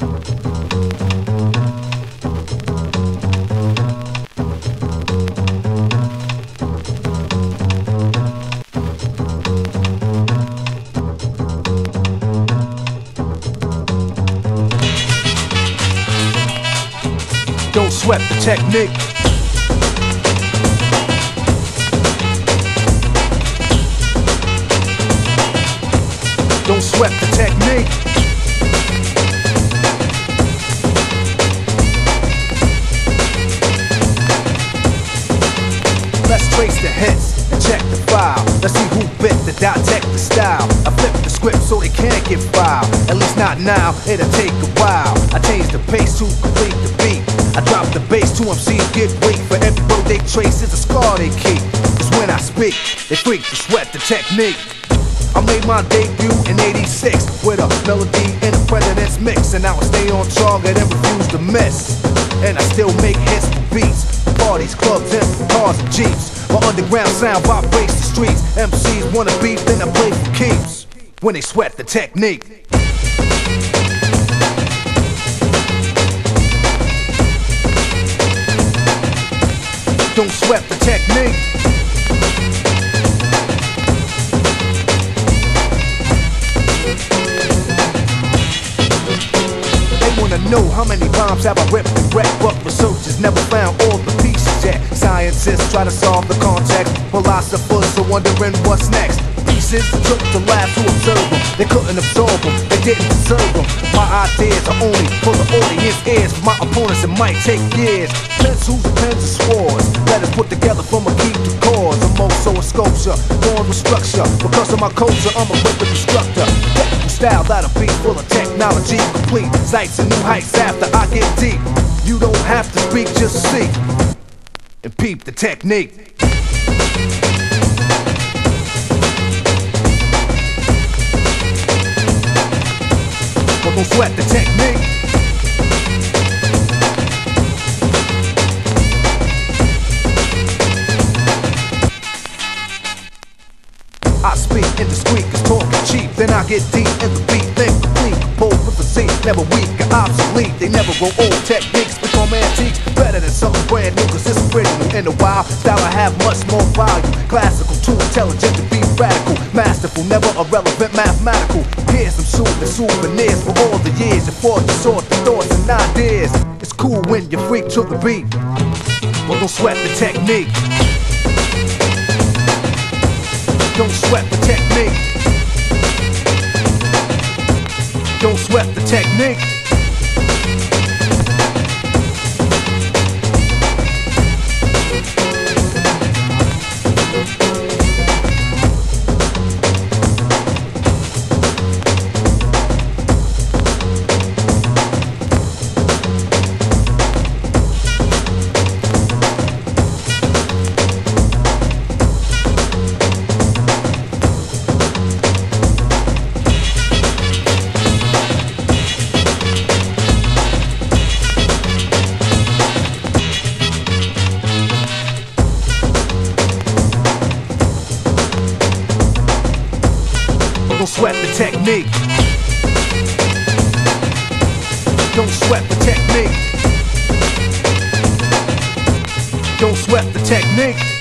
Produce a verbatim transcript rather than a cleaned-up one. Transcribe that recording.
Don't sweat the technique. Don't sweat the technique. Let's trace the hits and check the file. Let's see who bit the dissect the style. I flip the script so they can't get filed. At least not now, it'll take a while. I change the pace to complete the beat. I drop the bass to M Cs, get weight. For every road they trace is a scar they keep. Cause when I speak, they freak to sweat the technique. I made my debut in eighty-six with a melody in a president's mix. And now I stay on target and refuse to miss. And I still make hits for beats, parties, clubs, and cars and jeeps. My underground sound vibrates the streets. M Cs wanna beat, then I play for keeps. When they sweat the technique. Don't sweat the technique. They wanna know how many rhymes have I ripped and wrecked, but researchers never found all the pieces yet. Scientists try to solve the context, philosophers are wondering what's next. Pieces took the lab to observe them. They couldn't absorb them, they didn't deserve them. My ideas are only for the audience ears. For my opponents it might take years. Pencils and pens and swords, letters put together from a key to cause. I'm also a sculpture, born with structure. Because of my culture, I'm a rhythm instructor. Technical style that'll be full of technology. Complete sights and new heights after I get deep. You don't have to speak, just see and peep the technique. But don't sweat the technique. I speak indiscreet, cause talk is cheap. Then I get deep in the beat, then complete. Composed with physique, never weak or obsolete. They never grow old, techniques become antiques. Better than something brand new, cause it's original. In the wild style I have much more value. Classical, too intelligent to be radical. Masterful, never irrelevant, mathematical. Here's some soothing souvenirs for all the years you fought to sort the thoughts and ideas. It's cool when you freak to the beat, but don't sweat the technique. Don't sweat the technique. Don't sweat the technique. Don't sweat the technique. Don't sweat the technique. Don't sweat the technique.